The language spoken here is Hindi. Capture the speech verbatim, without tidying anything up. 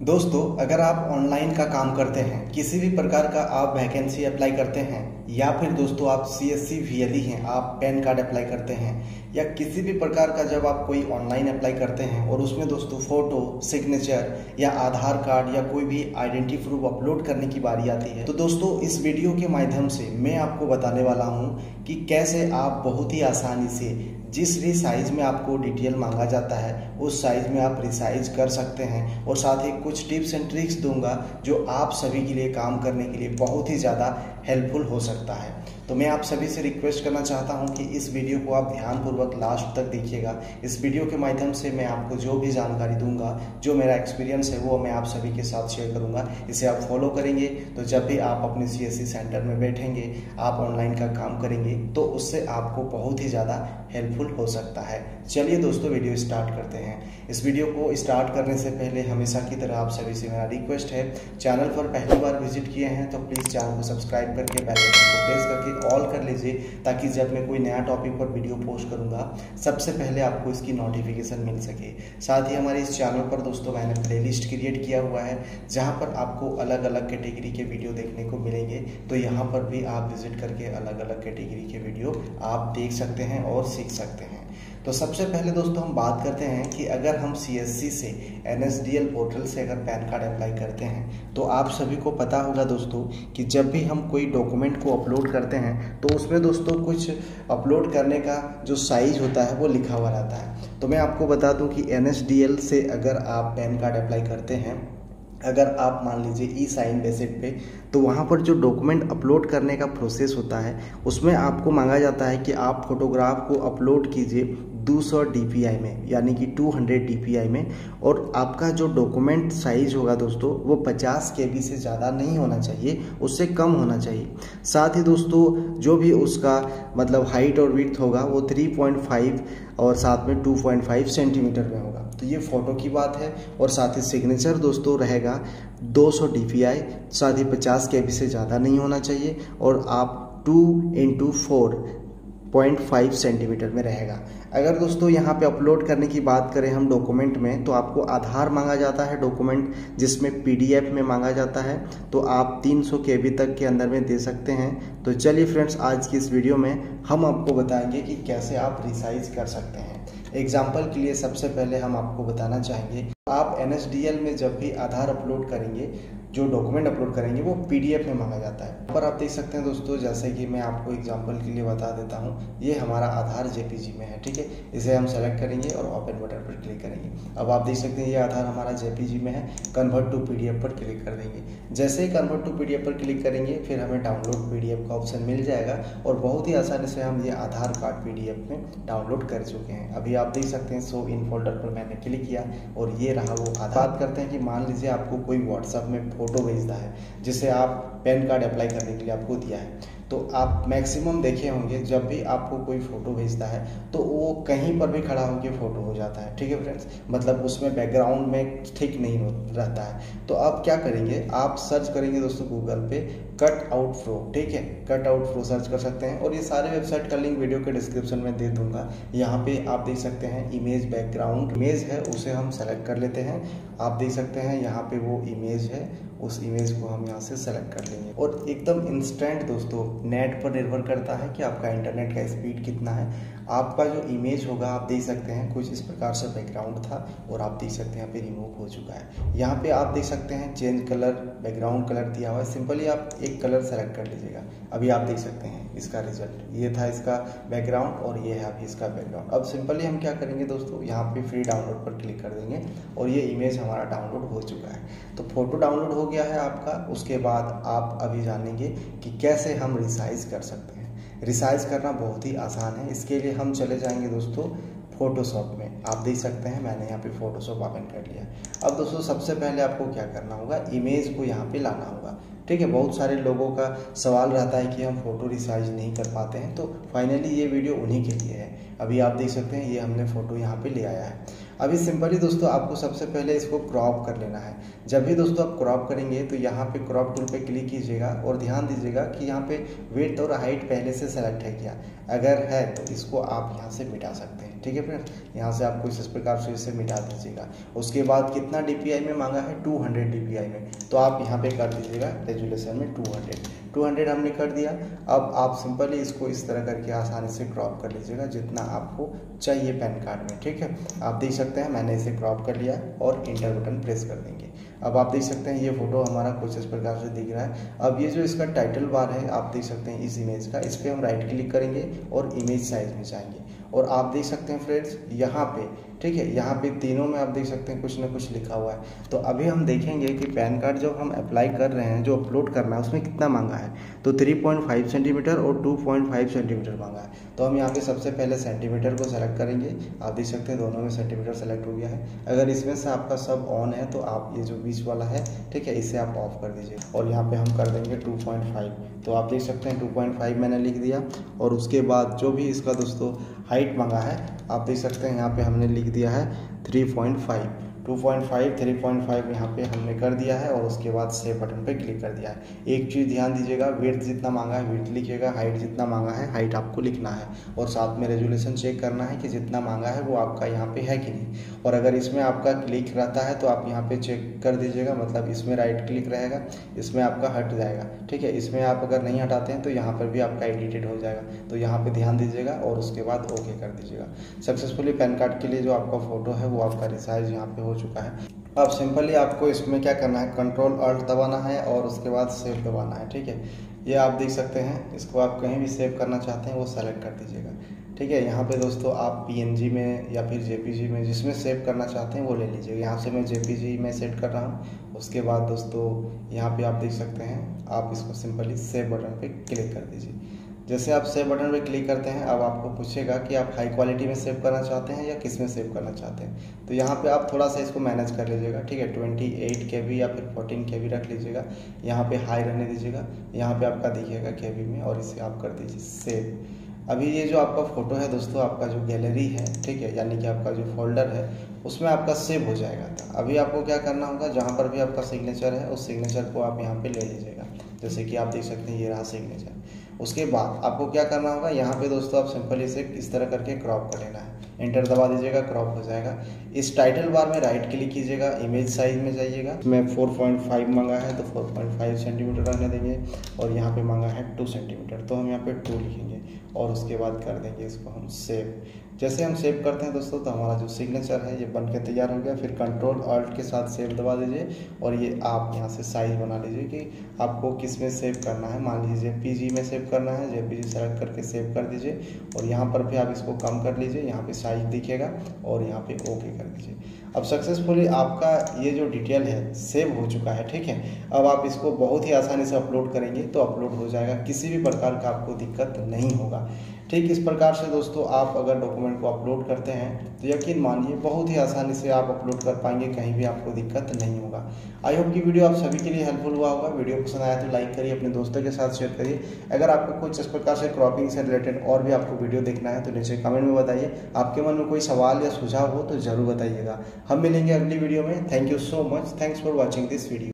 दोस्तों, अगर आप ऑनलाइन का काम करते हैं, किसी भी प्रकार का आप वैकेंसी अप्लाई करते हैं, या फिर दोस्तों आप C S C V L E हैं, आप पैन कार्ड अप्लाई करते हैं, या किसी भी प्रकार का जब आप कोई ऑनलाइन अप्लाई करते हैं और उसमें दोस्तों फोटो, सिग्नेचर या आधार कार्ड या कोई भी आइडेंटिटी प्रूफ अपलोड करने की बारी आती है, तो दोस्तों इस वीडियो के माध्यम से मैं आपको बताने वाला हूँ कि कैसे आप बहुत ही आसानी से जिस भी साइज में आपको डिटेल मांगा जाता है उस साइज में आप रिसाइज कर सकते हैं। और साथ ही कुछ टिप्स एंड ट्रिक्स दूंगा जो आप सभी के लिए काम करने के लिए बहुत ही ज़्यादा हेल्पफुल हो सकता है। तो मैं आप सभी से रिक्वेस्ट करना चाहता हूं कि इस वीडियो को आप ध्यानपूर्वक लास्ट तक देखिएगा। इस वीडियो के माध्यम से मैं आपको जो भी जानकारी दूंगा, जो मेरा एक्सपीरियंस है, वो मैं आप सभी के साथ शेयर करूंगा। इसे आप फॉलो करेंगे तो जब भी आप अपने सी एस सी सेंटर में बैठेंगे, आप ऑनलाइन का काम करेंगे, तो उससे आपको बहुत ही ज़्यादा हेल्पफुल हो सकता है। चलिए दोस्तों, वीडियो स्टार्ट करते हैं। इस वीडियो को स्टार्ट करने से पहले हमेशा की तरह आप सभी से मेरा रिक्वेस्ट है, चैनल पर पहली बार विजिट किए हैं तो प्लीज़ चैनल को सब्सक्राइब करके बेल आइकन को प्रेस करके ऑल कर लीजिए, ताकि जब मैं कोई नया टॉपिक पर वीडियो पोस्ट करूंगा सबसे पहले आपको इसकी नोटिफिकेशन मिल सके। साथ ही हमारे इस चैनल पर दोस्तों मैंने प्लेलिस्ट क्रिएट किया हुआ है, जहां पर आपको अलग अलग कैटेगरी के वीडियो देखने को मिलेंगे। तो यहां पर भी आप विजिट करके अलग अलग कैटेगरी के वीडियो आप देख सकते हैं और सीख सकते हैं। तो सबसे पहले दोस्तों हम बात करते हैं कि अगर हम सी एस सी से N S D L portal से अगर पैन कार्ड अप्लाई करते हैं, तो आप सभी को पता होगा दोस्तों कि जब भी हम कोई डॉक्यूमेंट को अपलोड करते हैं तो उसमें दोस्तों कुछ अपलोड करने का जो साइज होता है वो लिखा हुआ रहता है। तो मैं आपको बता दूं कि एन एस डी एल से अगर आप पैन कार्ड अप्लाई करते हैं, अगर आप मान लीजिए ई साइन बेसिक पे, तो वहाँ पर जो डॉक्यूमेंट अपलोड करने का प्रोसेस होता है उसमें आपको मांगा जाता है कि आप फोटोग्राफ को अपलोड कीजिए दो सौ डी पी आई में, यानी कि दो सौ डी पी आई में। और आपका जो डॉक्यूमेंट साइज होगा दोस्तों वो पचास के बी से ज़्यादा नहीं होना चाहिए, उससे कम होना चाहिए। साथ ही दोस्तों जो भी उसका मतलब हाइट और विड्थ होगा वो तीन पॉइंट पाँच और साथ में दो पॉइंट पाँच सेंटीमीटर में होगा। तो ये फ़ोटो की बात है। और साथ ही सिग्नेचर दोस्तों रहेगा दो सौ डी पी आई, साथ ही पचास के बी से ज़्यादा नहीं होना चाहिए, और आप two into four point five centimetre में रहेगा। अगर दोस्तों यहाँ पे अपलोड करने की बात करें हम डॉक्यूमेंट में, तो आपको आधार मांगा जाता है डॉक्यूमेंट, जिसमें पी डी एफ में मांगा जाता है, तो आप तीन सौ के बी तक के अंदर में दे सकते हैं। तो चलिए फ्रेंड्स, आज की इस वीडियो में हम आपको बताएंगे कि कैसे आप रिसाइज कर सकते हैं। एग्जाम्पल के लिए सबसे पहले हम आपको बताना चाहेंगे, आप एन एस डी एल में जब भी आधार अपलोड करेंगे, जो डॉक्यूमेंट अपलोड करेंगे वो पी डी एफ में मांगा जाता है। यहाँ पर आप देख सकते हैं दोस्तों, जैसे कि मैं आपको एग्जांपल के लिए बता देता हूँ, ये हमारा आधार जे पी जी में है, ठीक है। इसे हम सेलेक्ट करेंगे और ओपन बटन पर क्लिक करेंगे। अब आप देख सकते हैं ये आधार हमारा जे पी जी में है। Convert to P D F पर क्लिक कर देंगे। जैसे ही convert to P D F पर क्लिक करेंगे, फिर हमें डाउनलोड पी डी एफ का ऑप्शन मिल जाएगा, और बहुत ही आसानी से हम ये Aadhaar card P D F में डाउनलोड कर चुके हैं। अभी आप देख सकते हैं शो इन फोल्डर पर मैंने क्लिक किया और ये रहा वो आधार। बात करते हैं कि मान लीजिए आपको कोई व्हाट्सएप में फोटो भेजता है जिसे आप पैन कार्ड अप्लाई करने के लिए आपको दिया है, तो आप मैक्सिमम देखे होंगे जब भी आपको कोई फ़ोटो भेजता है तो वो कहीं पर भी खड़ा होकर फ़ोटो हो जाता है, ठीक है फ्रेंड्स। मतलब उसमें बैकग्राउंड में ठीक नहीं हो रहता है। तो आप क्या करेंगे, आप सर्च करेंगे दोस्तों गूगल पे कट आउट प्रो, ठीक है। कट आउट प्रो सर्च कर सकते हैं, और ये सारे वेबसाइट का लिंक वीडियो के डिस्क्रिप्शन में दे दूंगा। यहाँ पे आप देख सकते हैं इमेज बैकग्राउंड इमेज है, उसे हम सेलेक्ट कर लेते हैं। आप देख सकते हैं यहाँ पे वो इमेज है, उस इमेज को हम यहाँ से सेलेक्ट कर लेंगे। और एकदम इंस्टेंट दोस्तों, नेट पर निर्भर करता है कि आपका इंटरनेट का स्पीड कितना है। आपका जो इमेज होगा आप देख सकते हैं कुछ इस प्रकार से बैकग्राउंड था, और आप देख सकते हैं यहाँ पे रिमूव हो चुका है। यहाँ पे आप देख सकते हैं चेंज कलर, बैकग्राउंड कलर दिया हुआ है। सिंपली आप एक कलर सेलेक्ट कर लीजिएगा। अभी आप देख सकते हैं इसका रिजल्ट, ये था इसका बैकग्राउंड और ये है अभी इसका बैकग्राउंड। अब सिंपली हम क्या करेंगे दोस्तों, यहाँ पे फ्री डाउनलोड पर क्लिक कर देंगे और ये इमेज हमारा डाउनलोड हो चुका है। तो फोटो डाउनलोड हो गया है आपका। उसके बाद आप अभी जानेंगे कि कैसे हम रिसाइज कर सकते हैं। रिसाइज करना बहुत ही आसान है। इसके लिए हम चले जाएंगे दोस्तों फोटोशॉप में। आप देख सकते हैं मैंने यहाँ पे फोटोशॉप ओपन कर लिया। अब दोस्तों सबसे पहले आपको क्या करना होगा, इमेज को यहाँ पे लाना होगा, ठीक है। बहुत सारे लोगों का सवाल रहता है कि हम फ़ोटो रिसाइज नहीं कर पाते हैं, तो फाइनली ये वीडियो उन्हीं के लिए है। अभी आप देख सकते हैं ये हमने फ़ोटो यहाँ पे ले आया है। अभी सिंपली दोस्तों आपको सबसे पहले इसको क्रॉप कर लेना है। जब भी दोस्तों आप क्रॉप करेंगे तो यहाँ पे क्रॉप टूल पे क्लिक कीजिएगा और ध्यान दीजिएगा कि यहाँ पे विड्थ और हाइट पहले से सेलेक्ट है क्या। अगर है तो इसको आप यहाँ से मिटा सकते हैं। ठीक है फ्रेंड, यहाँ से आपको इस प्रकार से इसे मिटा दीजिएगा। उसके बाद कितना डी पी आई में मांगा है, two hundred D P I में, तो आप यहाँ पे कर दीजिएगा रेजोल्यूशन में टू हंड्रेड टू हंड्रेड हमने कर दिया। अब आप सिंपली इसको इस तरह करके आसानी से क्रॉप कर लीजिएगा जितना आपको चाहिए पैन कार्ड में। ठीक है, आप देख सकते हैं मैंने इसे क्रॉप कर लिया और इंटर बटन प्रेस कर देंगे। अब आप देख सकते हैं ये फोटो हमारा कुछ इस प्रकार से दिख रहा है। अब ये जो इसका टाइटल बार है आप देख सकते हैं इस इमेज का, इस पर हम राइट क्लिक करेंगे और इमेज साइज में जाएंगे और आप देख सकते हैं फ्रेंड्स यहाँ पे, ठीक है, यहाँ पे तीनों में आप देख सकते हैं कुछ ना कुछ लिखा हुआ है। तो अभी हम देखेंगे कि पैन कार्ड जब हम अप्लाई कर रहे हैं, जो अपलोड करना है उसमें कितना मांगा है। तो थ्री पॉइंट फाइव सेंटीमीटर और टू पॉइंट फाइव सेंटीमीटर मांगा है। तो हम यहाँ पे सबसे पहले सेंटीमीटर को सेलेक्ट करेंगे। आप देख सकते हैं दोनों में सेंटीमीटर सेलेक्ट हो गया है। अगर इसमें से आपका सब ऑन है तो आप ये जो बीच वाला है, ठीक है, इसे आप ऑफ कर दीजिए और यहाँ पे हम कर देंगे टू पॉइंट फाइव। तो आप देख सकते हैं टू पॉइंट फाइव मैंने लिख दिया और उसके बाद जो भी इसका दोस्तों हाइट मांगा है आप देख सकते हैं यहाँ पे हमने लिख दिया है three point five two point five three point five यहाँ पे हमने कर दिया है और उसके बाद सेव बटन पे क्लिक कर दिया है। एक चीज़ ध्यान दीजिएगा, विड्थ जितना मांगा है विड्थ लिखिएगा, हाइट जितना मांगा है हाइट आपको लिखना है और साथ में रेजोल्यूशन चेक करना है कि जितना मांगा है वो आपका यहाँ पे है कि नहीं। और अगर इसमें आपका क्लिक रहता है तो आप यहाँ पे चेक कर दीजिएगा, मतलब इसमें राइट क्लिक रहेगा, इसमें आपका हट जाएगा। ठीक है, इसमें आप अगर नहीं हटाते हैं तो यहाँ पर भी आपका एडिटेड हो जाएगा। तो यहाँ पे ध्यान दीजिएगा और उसके बाद ओके कर दीजिएगा। सक्सेसफुली पैन कार्ड के लिए जो आपका फोटो है वो आपका रिसाइज यहाँ पे हो चुका है। अब सिंपली आपको इसमें क्या करना है, कंट्रोल अल्ट दबाना है और उसके बाद सेव दबाना है। ठीक है, ये आप देख सकते हैं, इसको आप कहीं भी सेव करना चाहते हैं वो सेलेक्ट कर दीजिएगा। ठीक है, यहाँ पे दोस्तों आप पीएनजी में या फिर जेपीजी में जिसमें सेव करना चाहते हैं वो ले लीजिए। यहाँ से मैं जेपीजी में सेट कर रहा हूँ। उसके बाद दोस्तों यहाँ पे आप देख सकते हैं, आप इसको सिंपली सेव बटन पे क्लिक कर दीजिए। जैसे आप सेव बटन पे क्लिक करते हैं अब आपको पूछेगा कि आप हाई क्वालिटी में सेव करना चाहते हैं या किस में सेव करना चाहते हैं। तो यहाँ पे आप थोड़ा सा इसको मैनेज कर लीजिएगा। ठीक है, ट्वेंटी एट के बी या फिर फोर्टीन के बी रख लीजिएगा। यहाँ पे हाई रहने दीजिएगा, यहाँ पे आपका दिखेगा के बी में और इसे आप कर दीजिए सेव। अभी ये जो आपका फ़ोटो है दोस्तों, आपका जो गैलरी है, ठीक है, यानी कि आपका जो फोल्डर है उसमें आपका सेव हो जाएगा। अभी आपको क्या करना होगा, जहाँ पर भी आपका सिग्नेचर है उस सिग्नेचर को आप यहाँ पे ले लीजिएगा। जैसे कि आप देख सकते हैं ये रहा सिग्नेचर। उसके बाद आपको क्या करना होगा, यहाँ पे दोस्तों आप सिंपल इसे इस तरह करके क्रॉप कर लेना है। एंटर दबा दीजिएगा, क्रॉप हो जाएगा। इस टाइटल बार में राइट क्लिक कीजिएगा, इमेज साइज में जाइएगा। मैं फोर पॉइंट फाइव मांगा है तो फोर पॉइंट फाइव सेंटीमीटर रहने देंगे और यहाँ पे मांगा है टू सेंटीमीटर तो हम यहाँ पे टू लिखेंगे और उसके बाद कर देंगे इसको हम सेव। जैसे हम सेव करते हैं दोस्तों तो हमारा जो सिग्नेचर है ये बन के तैयार हो गया। फिर कंट्रोल अल्ट के साथ सेव दबा दीजिए और ये आप यहाँ से साइज बना लीजिए कि आपको किस में सेव करना है। मान लीजिए पीजी में सेव करना है, जेपीजी सेलेक्ट करके सेव कर दीजिए और यहाँ पर भी आप इसको कम कर लीजिए, यहाँ पे साइज दिखेगा और यहाँ पे ओके कर दीजिए। अब सक्सेसफुली आपका ये जो डिटेल है सेव हो चुका है। ठीक है, अब आप इसको बहुत ही आसानी से अपलोड करेंगे तो अपलोड हो जाएगा, किसी भी प्रकार का आपको दिक्कत नहीं होगा। ठीक इस प्रकार से दोस्तों आप अगर डॉक्यूमेंट को अपलोड करते हैं तो यकीन मानिए बहुत ही आसानी से आप अपलोड कर पाएंगे, कहीं भी आपको दिक्कत नहीं होगा। आई होप कि वीडियो आप सभी के लिए हेल्पफुल हुआ होगा। वीडियो पसंद आया तो लाइक करिए, अपने दोस्तों के साथ शेयर करिए। अगर आपको कुछ इस प्रकार से क्रॉपिंग से रिलेटेड और भी आपको वीडियो देखना है तो नीचे कमेंट में बताइए। आपके मन में कोई सवाल या सुझाव हो तो जरूर बताइएगा। हम मिलेंगे अगली वीडियो में। Thank you so much, thanks for watching this video.